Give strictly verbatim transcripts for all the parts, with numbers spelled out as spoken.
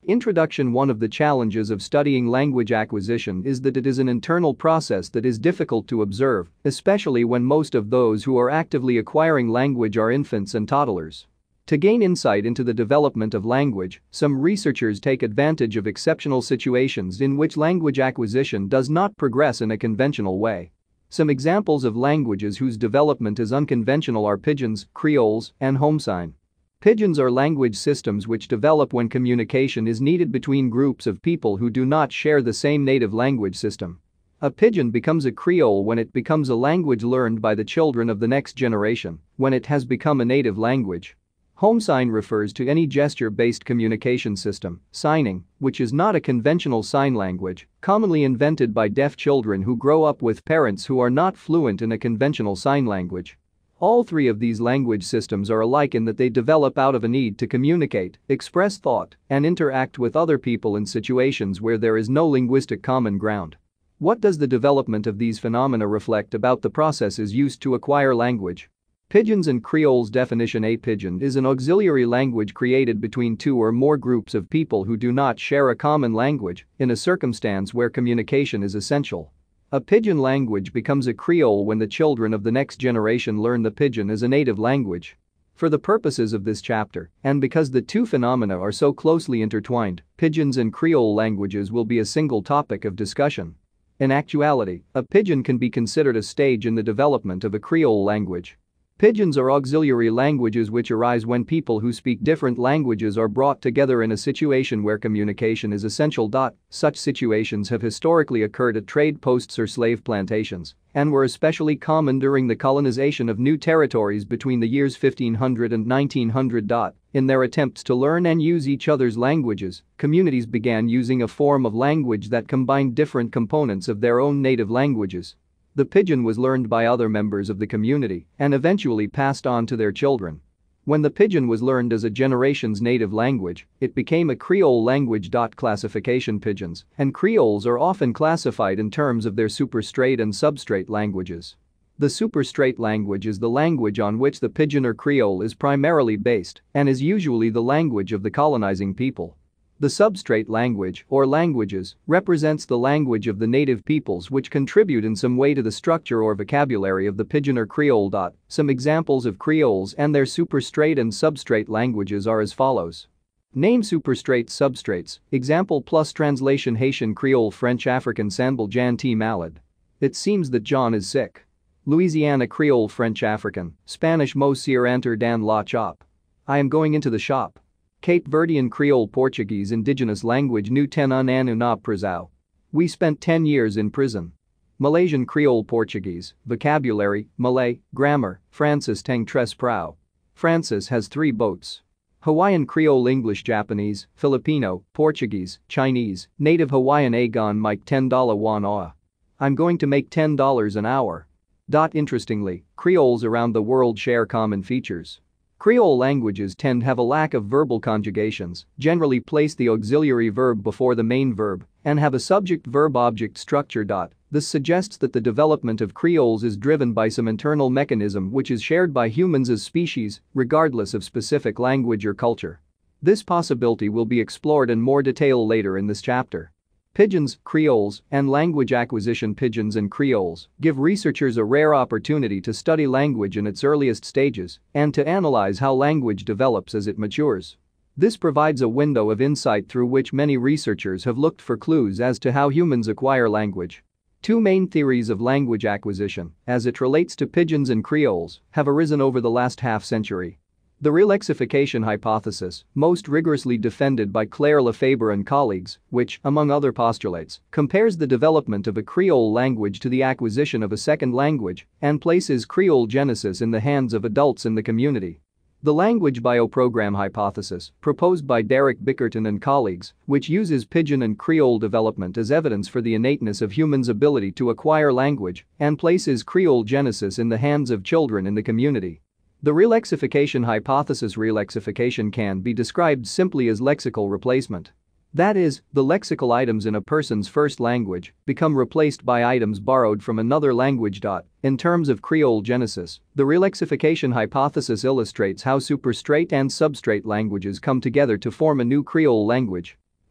Introduction. One of the challenges of studying language acquisition is that it is an internal process that is difficult to observe, especially when most of those who are actively acquiring language are infants and toddlers. To gain insight into the development of language, some researchers take advantage of exceptional situations in which language acquisition does not progress in a conventional way. Some examples of languages whose development is unconventional are Pidgins, Creoles, and Homesign. Pidgins are language systems which develop when communication is needed between groups of people who do not share the same native language system. A Pidgin becomes a Creole when it becomes a language learned by the children of the next generation, when it has become a native language. Homesign refers to any gesture-based communication system, signing, which is not a conventional sign language, commonly invented by deaf children who grow up with parents who are not fluent in a conventional sign language. All three of these language systems are alike in that they develop out of a need to communicate, express thought, and interact with other people in situations where there is no linguistic common ground. What does the development of these phenomena reflect about the processes used to acquire language? Pidgins and Creoles. Definition. A Pidgin is an auxiliary language created between two or more groups of people who do not share a common language, in a circumstance where communication is essential. A Pidgin language becomes a Creole when the children of the next generation learn the Pidgin as a native language. For the purposes of this chapter, and because the two phenomena are so closely intertwined, Pidgins and Creole languages will be a single topic of discussion. In actuality, a Pidgin can be considered a stage in the development of a Creole language. Pidgins are auxiliary languages which arise when people who speak different languages are brought together in a situation where communication is essential. Such situations have historically occurred at trade posts or slave plantations, and were especially common during the colonization of new territories between the years fifteen hundred and nineteen hundred. In their attempts to learn and use each other's languages, communities began using a form of language that combined different components of their own native languages. The Pidgin was learned by other members of the community and eventually passed on to their children. When the Pidgin was learned as a generation's native language, it became a Creole language. Classification. Pidgins and Creoles are often classified in terms of their superstrate and substrate languages. The superstrate language is the language on which the Pidgin or Creole is primarily based and is usually the language of the colonizing people. The substrate language, or languages, represents the language of the native peoples which contribute in some way to the structure or vocabulary of the Pidgin or Creole. Some examples of Creoles and their superstrate and substrate languages are as follows. Name superstrate substrates, example plus translation Haitian Creole French African Sanbal Jan T. Malad. It seems that John is sick. Louisiana Creole French African, Spanish Mo Sier Anter Dan La Chop. I am going into the shop. Cape Verdean Creole Portuguese indigenous language Nu ten un anu na prisão. We spent ten years in prison. Malaysian Creole Portuguese, vocabulary, Malay, grammar, Francis Teng Tres Prau. Francis has three boats. Hawaiian Creole English Japanese, Filipino, Portuguese, Chinese, native Hawaiian Agon Mike ten dollars one aw. I'm going to make ten dollars an hour. Interestingly, Creoles around the world share common features. Creole languages tend to have a lack of verbal conjugations, generally place the auxiliary verb before the main verb, and have a subject-verb-object structure. This suggests that the development of Creoles is driven by some internal mechanism which is shared by humans as species, regardless of specific language or culture. This possibility will be explored in more detail later in this chapter. Pidgins, Creoles, and language acquisition. Pidgins and Creoles give researchers a rare opportunity to study language in its earliest stages and to analyze how language develops as it matures. This provides a window of insight through which many researchers have looked for clues as to how humans acquire language. Two main theories of language acquisition, as it relates to Pidgins and Creoles, have arisen over the last half-century. The relexification hypothesis, most rigorously defended by Claire Lefebvre and colleagues, which, among other postulates, compares the development of a Creole language to the acquisition of a second language and places Creole genesis in the hands of adults in the community. The language bioprogram hypothesis, proposed by Derek Bickerton and colleagues, which uses Pidgin and Creole development as evidence for the innateness of humans' ability to acquire language and places Creole genesis in the hands of children in the community. The relexification hypothesis. Relexification can be described simply as lexical replacement. That is, the lexical items in a person's first language become replaced by items borrowed from another language. In terms of Creole genesis, the relexification hypothesis illustrates how superstrate and substrate languages come together to form a new Creole language.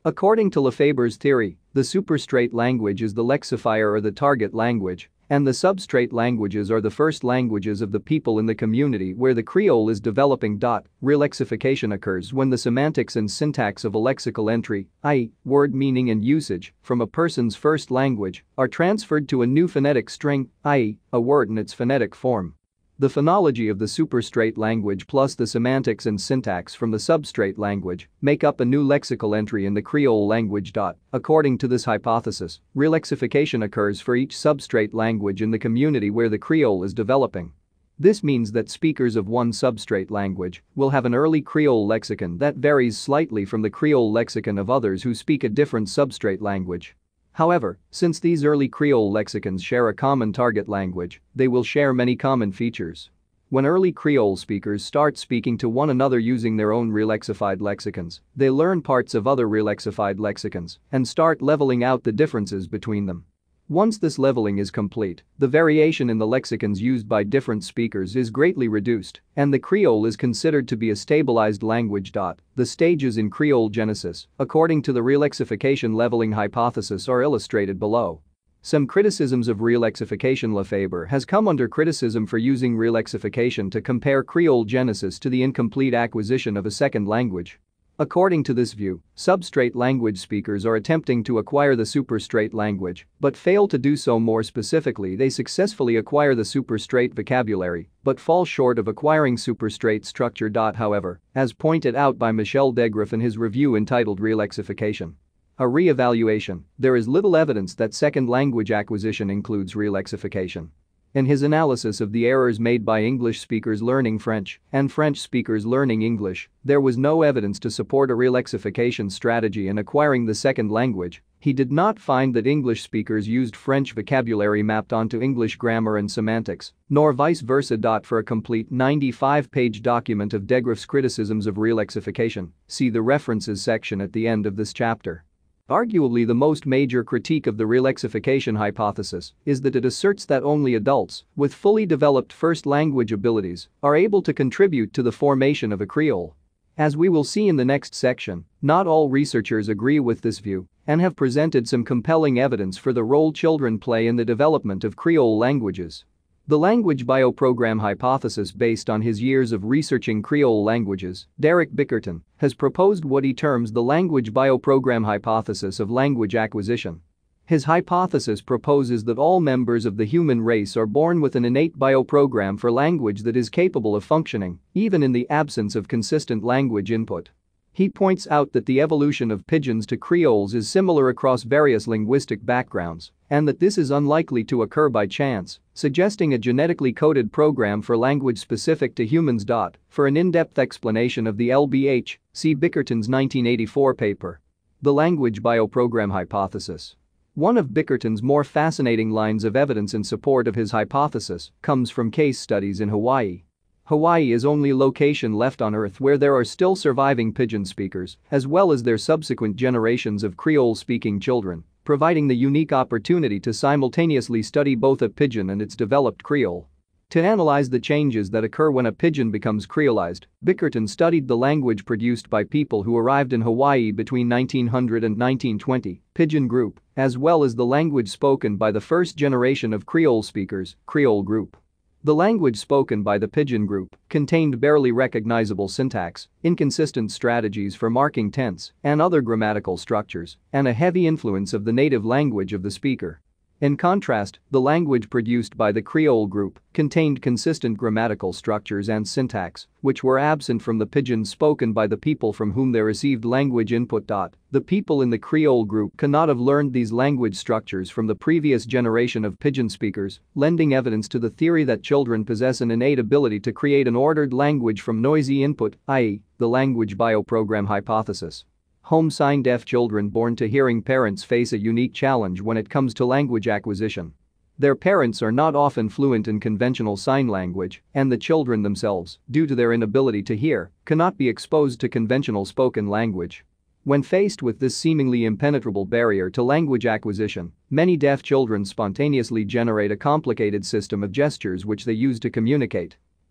According to Lefebvre's theory, the superstrate language is the lexifier or the target language, and the substrate languages are the first languages of the people in the community where the Creole is developing. Relexification occurs when the semantics and syntax of a lexical entry, that is, word meaning and usage, from a person's first language, are transferred to a new phonetic string, that is, a word in its phonetic form. The phonology of the superstrate language plus the semantics and syntax from the substrate language make up a new lexical entry in the Creole language. According to this hypothesis, relexification occurs for each substrate language in the community where the Creole is developing. This means that speakers of one substrate language will have an early Creole lexicon that varies slightly from the Creole lexicon of others who speak a different substrate language. However, since these early Creole lexicons share a common target language, they will share many common features. When early Creole speakers start speaking to one another using their own relexified lexicons, they learn parts of other relexified lexicons and start leveling out the differences between them. Once this leveling is complete, the variation in the lexicons used by different speakers is greatly reduced, and the Creole is considered to be a stabilized language. The stages in Creole genesis, according to the relexification leveling hypothesis, are illustrated below. Some criticisms of relexification. Lefebvre has come under criticism for using relexification to compare Creole genesis to the incomplete acquisition of a second language. According to this view, substrate language speakers are attempting to acquire the superstrate language, but fail to do so. More specifically, they successfully acquire the superstrate vocabulary, but fall short of acquiring superstrate structure. However, as pointed out by Michel Degraff in his review entitled Relexification, a re-evaluation, there is little evidence that second language acquisition includes relexification. In his analysis of the errors made by English speakers learning French and French speakers learning English, there was no evidence to support a relexification strategy in acquiring the second language. He did not find that English speakers used French vocabulary mapped onto English grammar and semantics, nor vice versa. For a complete ninety-five page document of Degraff's criticisms of relexification, see the references section at the end of this chapter. Arguably, the most major critique of the relexification hypothesis is that it asserts that only adults with fully developed first language abilities are able to contribute to the formation of a Creole. As we will see in the next section, not all researchers agree with this view and have presented some compelling evidence for the role children play in the development of Creole languages. The language bioprogram hypothesis, based on his years of researching Creole languages, Derek Bickerton, has proposed what he terms the language bioprogram hypothesis of language acquisition. His hypothesis proposes that all members of the human race are born with an innate bioprogram for language that is capable of functioning, even in the absence of consistent language input. He points out that the evolution of Pidgins to Creoles is similar across various linguistic backgrounds, and that this is unlikely to occur by chance, suggesting a genetically coded program for language specific to humans. For an in-depth explanation of the L B H, see Bickerton's nineteen eighty-four paper, The Language Bioprogram Hypothesis. One of Bickerton's more fascinating lines of evidence in support of his hypothesis comes from case studies in Hawaii. Hawaii is only location left on Earth where there are still surviving Pidgin speakers, as well as their subsequent generations of Creole-speaking children, providing the unique opportunity to simultaneously study both a Pidgin and its developed Creole. To analyze the changes that occur when a Pidgin becomes Creolized, Bickerton studied the language produced by people who arrived in Hawaii between nineteen hundred and nineteen twenty, Pidgin group, as well as the language spoken by the first generation of Creole speakers, Creole group. The language spoken by the Pidgin group contained barely recognizable syntax, inconsistent strategies for marking tense and other grammatical structures, and a heavy influence of the native language of the speaker. In contrast, the language produced by the Creole group contained consistent grammatical structures and syntax, which were absent from the Pidgin spoken by the people from whom they received language input. The people in the Creole group cannot have learned these language structures from the previous generation of Pidgin speakers, lending evidence to the theory that children possess an innate ability to create an ordered language from noisy input, that is, the language bioprogram hypothesis. Home sign deaf children born to hearing parents face a unique challenge when it comes to language acquisition. Their parents are not often fluent in conventional sign language, and the children themselves, due to their inability to hear, cannot be exposed to conventional spoken language. When faced with this seemingly impenetrable barrier to language acquisition, many deaf children spontaneously generate a complicated system of gestures which they use to communicate.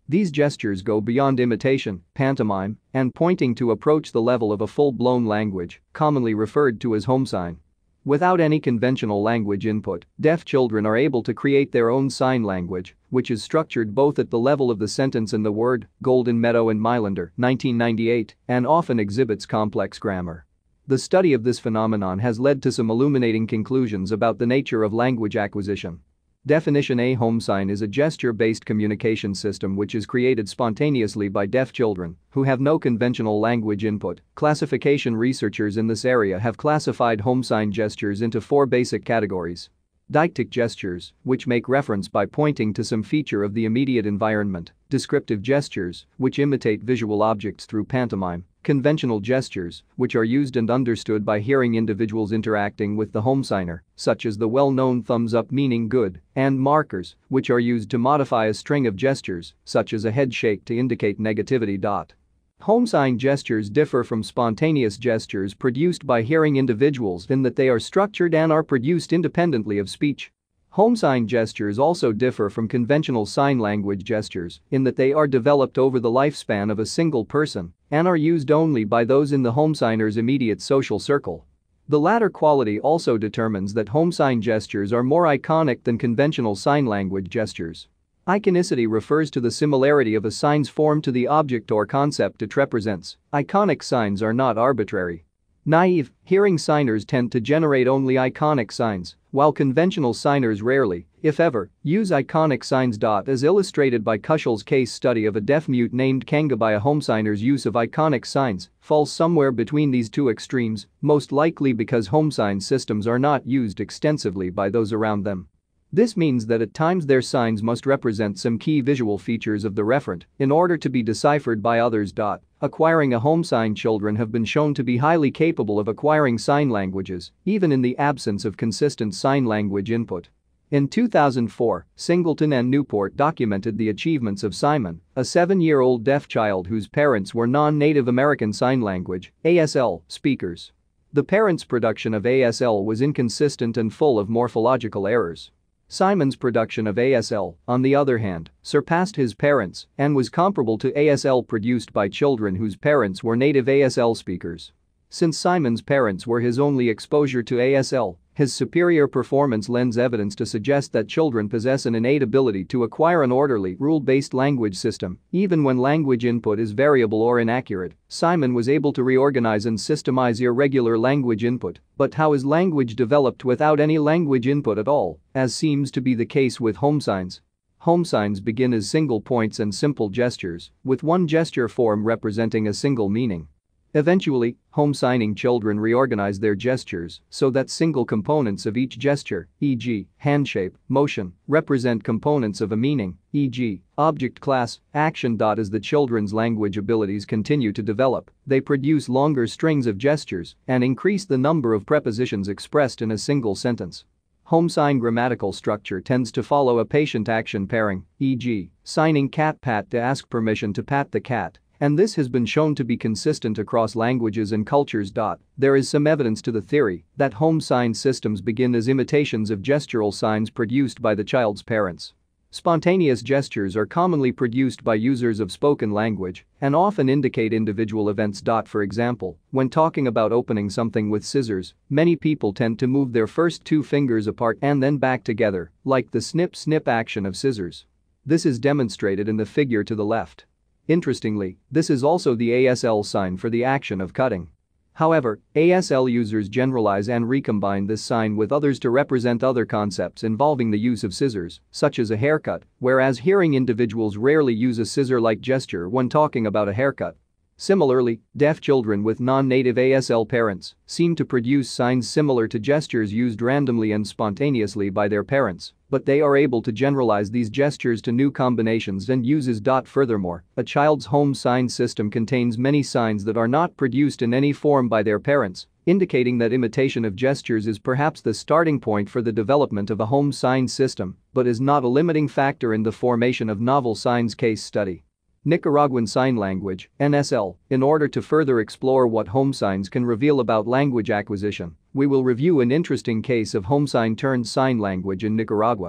These gestures go beyond imitation, pantomime, and pointing to approach the level of a full-blown language, commonly referred to as home sign. Without any conventional language input, deaf children are able to create their own sign language, which is structured both at the level of the sentence and the word, Golden Meadow and Mailander, nineteen ninety-eight, and often exhibits complex grammar. The study of this phenomenon has led to some illuminating conclusions about the nature of language acquisition. Definition: A home sign is a gesture-based communication system which is created spontaneously by deaf children who have no conventional language input. Classification: researchers in this area have classified home sign gestures into four basic categories. Deictic gestures, which make reference by pointing to some feature of the immediate environment. Descriptive gestures, which imitate visual objects through pantomime. Conventional gestures, which are used and understood by hearing individuals interacting with the home signer, such as the well-known thumbs up meaning good, and markers, which are used to modify a string of gestures, such as a head shake to indicate negativity. Home sign gestures differ from spontaneous gestures produced by hearing individuals in that they are structured and are produced independently of speech. Home sign gestures also differ from conventional sign language gestures in that they are developed over the lifespan of a single person and are used only by those in the home signer's immediate social circle. The latter quality also determines that home sign gestures are more iconic than conventional sign language gestures. Iconicity refers to the similarity of a sign's form to the object or concept it represents. Iconic signs are not arbitrary. Naive, hearing signers tend to generate only iconic signs, while conventional signers rarely, if ever, use iconic signs. As illustrated by Kushell's case study of a deaf-mute named Kangabaya, a home signer's use of iconic signs falls somewhere between these two extremes, most likely because home sign systems are not used extensively by those around them. This means that at times their signs must represent some key visual features of the referent in order to be deciphered by others. Acquiring a home sign: children have been shown to be highly capable of acquiring sign languages, even in the absence of consistent sign language input. In two thousand four, Singleton and Newport documented the achievements of Simon, a seven-year-old deaf child whose parents were non-Native American Sign Language (A S L) speakers. The parents' production of A S L was inconsistent and full of morphological errors. Simon's production of A S L, on the other hand, surpassed his parents and was comparable to A S L produced by children whose parents were native A S L speakers. Since Simon's parents were his only exposure to A S L, his superior performance lends evidence to suggest that children possess an innate ability to acquire an orderly, rule-based language system, even when language input is variable or inaccurate. Simon was able to reorganize and systemize irregular language input, but how is language developed without any language input at all, as seems to be the case with home signs? Home signs begin as single points and simple gestures, with one gesture form representing a single meaning. Eventually, home signing children reorganize their gestures so that single components of each gesture, for example, hand shape, motion, represent components of a meaning, for example, object class, action. As the children's language abilities continue to develop, they produce longer strings of gestures and increase the number of prepositions expressed in a single sentence. Home sign grammatical structure tends to follow a patient-action pairing, for example, signing cat pat to ask permission to pat the cat. And this has been shown to be consistent across languages and cultures. There is some evidence to the theory that home sign systems begin as imitations of gestural signs produced by the child's parents. Spontaneous gestures are commonly produced by users of spoken language and often indicate individual events. For example, when talking about opening something with scissors, many people tend to move their first two fingers apart and then back together, like the snip-snip action of scissors. This is demonstrated in the figure to the left. Interestingly, this is also the A S L sign for the action of cutting. However, A S L users generalize and recombine this sign with others to represent other concepts involving the use of scissors, such as a haircut, whereas hearing individuals rarely use a scissor-like gesture when talking about a haircut. Similarly, deaf children with non-native A S L parents seem to produce signs similar to gestures used randomly and spontaneously by their parents, but they are able to generalize these gestures to new combinations and uses. Furthermore, a child's home sign system contains many signs that are not produced in any form by their parents, indicating that imitation of gestures is perhaps the starting point for the development of a home sign system, but is not a limiting factor in the formation of novel signs. Case study: Nicaraguan Sign Language, N S L. In order to further explore what home signs can reveal about language acquisition, we will review an interesting case of home sign turned sign language in Nicaragua.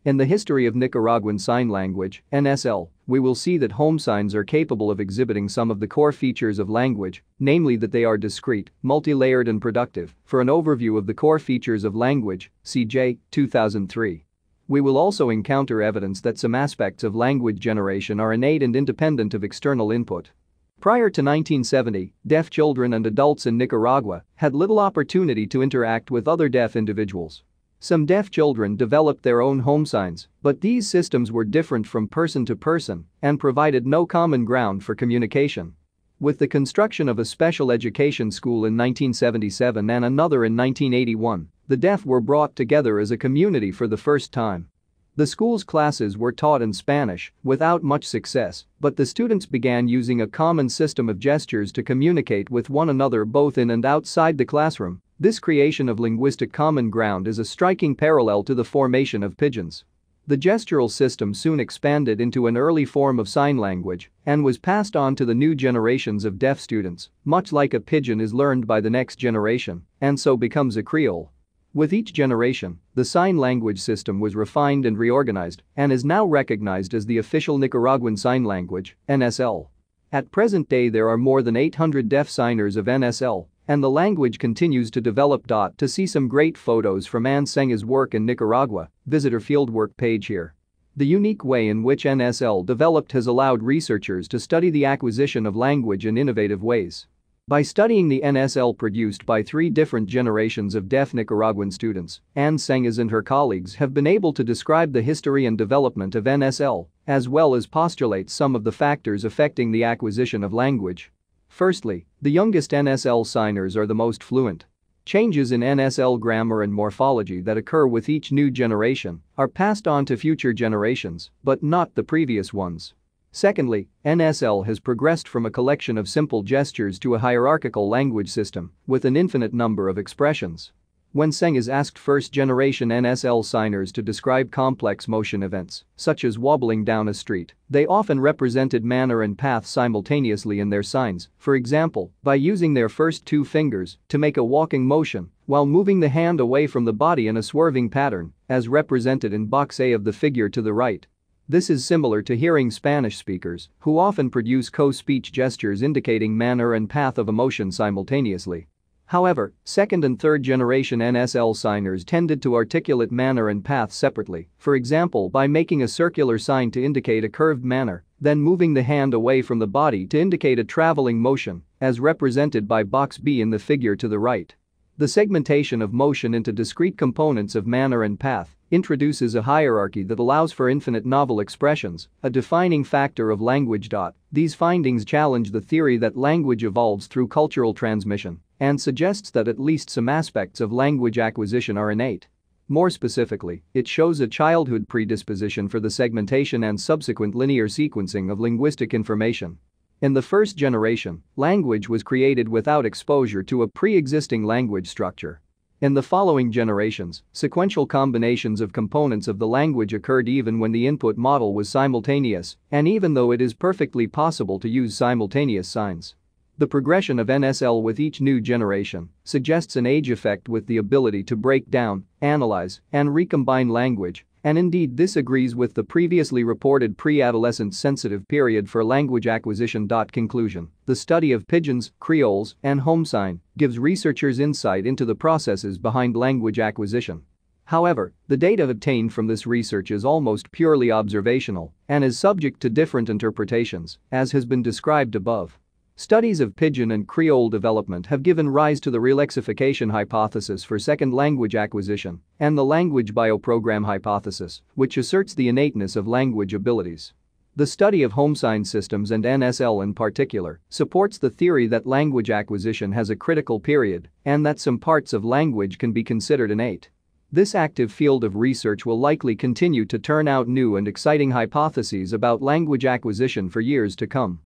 In the history of Nicaraguan Sign Language, N S L, we will see that home signs are capable of exhibiting some of the core features of language, namely that they are discrete, multi-layered and productive. For an overview of the core features of language, see J. two thousand three. We will also encounter evidence that some aspects of language generation are innate and independent of external input. Prior to nineteen seventy, deaf children and adults in Nicaragua had little opportunity to interact with other deaf individuals. Some deaf children developed their own home signs, but these systems were different from person to person and provided no common ground for communication. With the construction of a special education school in nineteen seventy-seven and another in nineteen eighty-one, the deaf were brought together as a community for the first time. The school's classes were taught in Spanish without much success, but the students began using a common system of gestures to communicate with one another both in and outside the classroom. This creation of linguistic common ground is a striking parallel to the formation of Pidgins. The gestural system soon expanded into an early form of sign language and was passed on to the new generations of deaf students, much like a Pidgin is learned by the next generation and so becomes a Creole. With each generation, the sign language system was refined and reorganized and is now recognized as the official Nicaraguan Sign Language, N S L. At present day there are more than eight hundred deaf signers of N S L, and the language continues to develop. To see some great photos from Ann Senga's work in Nicaragua, visit her fieldwork page here. The unique way in which N S L developed has allowed researchers to study the acquisition of language in innovative ways. By studying the N S L produced by three different generations of deaf Nicaraguan students, Ann Sengas and her colleagues have been able to describe the history and development of N S L, as well as postulate some of the factors affecting the acquisition of language. Firstly, the youngest N S L signers are the most fluent. Changes in N S L grammar and morphology that occur with each new generation are passed on to future generations, but not the previous ones. Secondly, N S L has progressed from a collection of simple gestures to a hierarchical language system with an infinite number of expressions. When Sengas asked first-generation N S L signers to describe complex motion events, such as wobbling down a street, they often represented manner and path simultaneously in their signs, for example, by using their first two fingers to make a walking motion while moving the hand away from the body in a swerving pattern, as represented in box A of the figure to the right. This is similar to hearing Spanish speakers, who often produce co-speech gestures indicating manner and path of a motion simultaneously. However, second and third generation N S L signers tended to articulate manner and path separately, for example by making a circular sign to indicate a curved manner, then moving the hand away from the body to indicate a traveling motion, as represented by box B in the figure to the right. The segmentation of motion into discrete components of manner and path introduces a hierarchy that allows for infinite novel expressions, a defining factor of language. These findings challenge the theory that language evolves through cultural transmission and suggests that at least some aspects of language acquisition are innate. More specifically, it shows a childhood predisposition for the segmentation and subsequent linear sequencing of linguistic information. In the first generation, language was created without exposure to a pre-existing language structure. In the following generations, sequential combinations of components of the language occurred even when the input model was simultaneous, and even though it is perfectly possible to use simultaneous signs. The progression of N S L with each new generation suggests an age effect with the ability to break down, analyze, and recombine language, and indeed this agrees with the previously reported pre-adolescent sensitive period for language acquisition. Conclusion: the study of Pidgins, Creoles, and home sign gives researchers insight into the processes behind language acquisition. However, the data obtained from this research is almost purely observational and is subject to different interpretations, as has been described above. Studies of Pidgin and Creole development have given rise to the relexification hypothesis for second language acquisition and the language bioprogram hypothesis, which asserts the innateness of language abilities. The study of home sign systems and N S L in particular supports the theory that language acquisition has a critical period and that some parts of language can be considered innate. This active field of research will likely continue to turn out new and exciting hypotheses about language acquisition for years to come.